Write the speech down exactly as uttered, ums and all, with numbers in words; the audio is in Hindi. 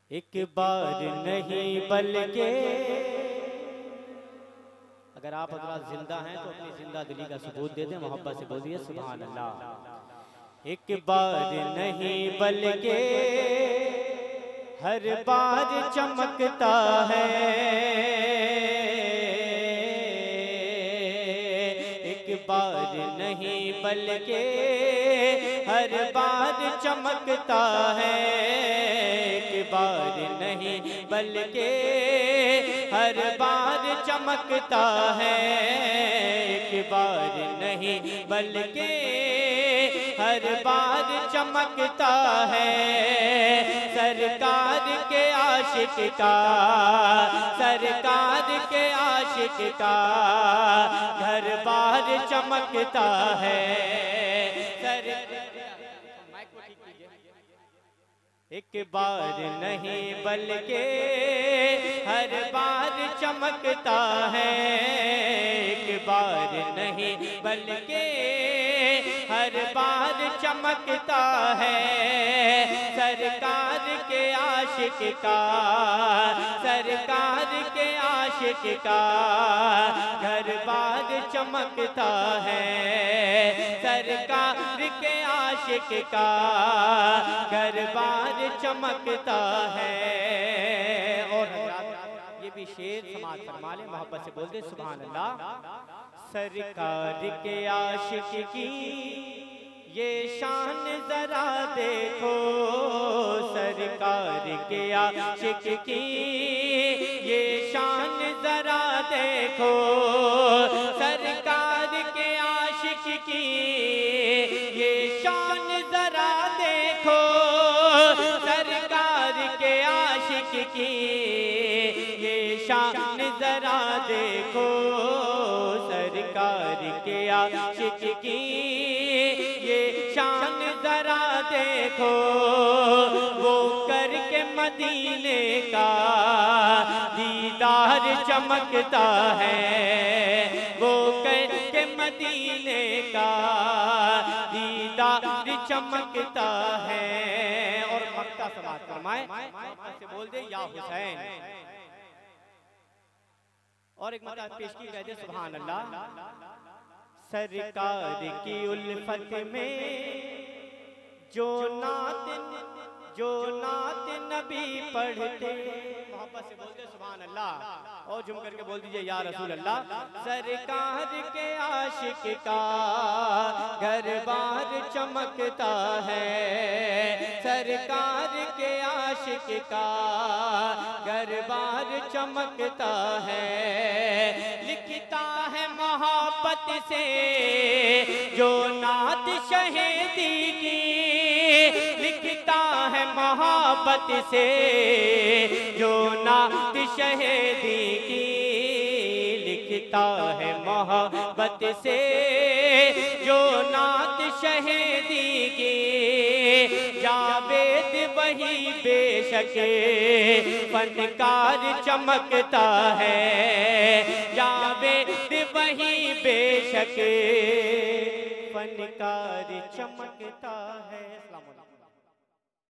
एक बार नहीं बल्कि अगर आप हजरात जिंदा हैं तो अपनी जिंदा दिली का सबूत दे दें, मोहब्बत से बोलिए सुभान अल्लाह। एक बार नहीं बल्कि हर बार चमकता है, एक बार नहीं बल्कि हर बार चमकता है, एक बार नहीं बल्कि हर बार चमकता है, एक बार नहीं बल्कि हर बार चमकता है। सरकार के आशिक का, सरकार के आशिक का घर बार चमकता है। एक बार नहीं बल्कि हर बार चमकता है, एक बार नहीं बल्कि हर बार चमकता है। सरकार के आशिक का, सरकार के आशिक का घर बार चमकता है, सरकार के आशिक का घर बार चमकता है। और ये भी शेर समाज फरमा ले, मोहब्बत से बोल दे सुभान अल्लाह। सरकार के आशिक की ये शान जरा देखो, सरकार के आशिक की ये शान जरा देखो, सरकार के आशिक की ये शान जरा देखो, सरकार के आशिक की ये शान जरा देखो, सरकार के आशिक की ये शान जरा देखो। वो करके मदीने का दीदार चमकता है, वो करके मदीने का दीदार चमकता है। और मक्का समाज फरमाए, से बोल दे या हुसैन। और एक मतलब पेश की कह दे सुभान अल्लाह। सरकार की उल्फत में जो नात जो नात नबी पढ़ते, मोहब्बत से बोल दे सुभान अल्लाह। और झुम करके बोल दीजिए या रसूल अल्लाह। सरकार के आशिक का घर बार चमकता है, सरकार के आशिक का घर बार चमकता है। लिखता है मोहब्बत से जो नात शहीदी की, लिखता है मोहब्बत से जो नात शहीदी की, लिखता है मोहब्बत से जो नात शहीदी की। जावेद वही बेशक फनकार चमकता है, जावेद वही बेशक फनकार चमकता है।